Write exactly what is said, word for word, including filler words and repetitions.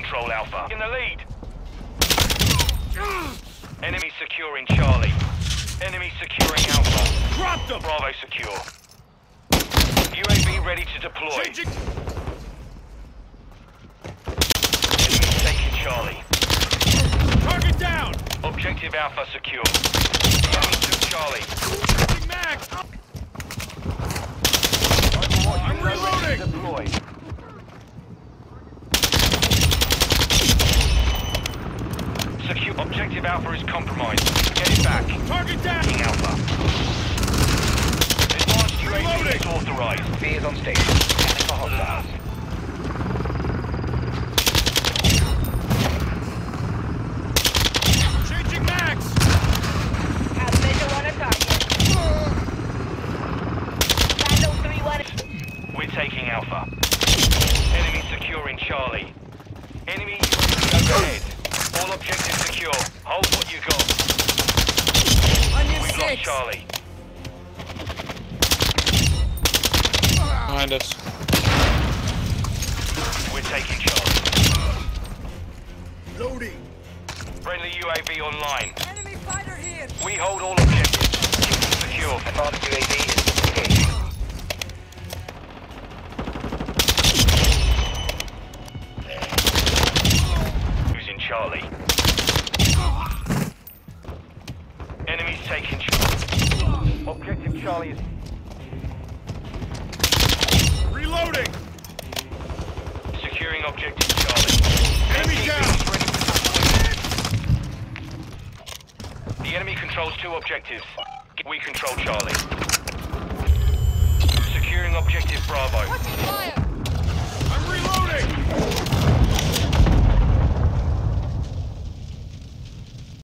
control Alpha. In the lead. Enemy securing Charlie. Enemy securing Alpha. Drop them! Bravo secure. U A V ready to deploy. Changing. Enemy taking Charlie. Target down! Objective Alpha secure. Enemy took Charlie. Changing mags! I'm reloading! Deployed. Secure. Objective Alpha is compromised. Get it back. Target down! King Alpha. Advanced U A V Reloading. is authorized. V is on station. Scanning for hostiles. Changing mags! Have visual on a target. Battle three one. We're taking Alpha. Enemy securing Charlie. Enemy U A V overhead. All objectives secure. Hold what you got. On your We've lost six. Charlie. Behind us. We're taking Charlie. Loading! Friendly U A V online. Enemy fighter here. We hold all objectives. Keep them secure. Advanced U A V is engaged. Who's in Charlie? Enemies taking Charlie. Objective Charlie is... Reloading! Securing objective Charlie. Enemy down! Ready for deployment. The enemy controls two objectives. We control Charlie. Securing objective Bravo.